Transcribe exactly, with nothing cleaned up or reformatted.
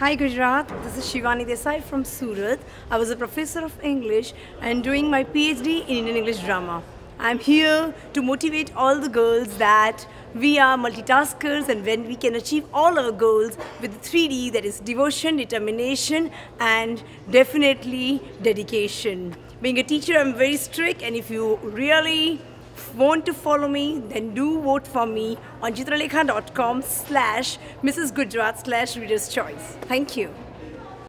Hi Gujarat, this is Shivani Desai from Surat. I was a professor of English and doing my PhD in Indian English drama. I'm here to motivate all the girls that we are multitaskers and when we can achieve all our goals with three D, that is devotion, determination and definitely dedication. Being a teacher, I'm very strict, and if you really want to follow me, then do vote for me on chitralekha dot com slash Missus Gujarat slash Reader's Choice. Thank you.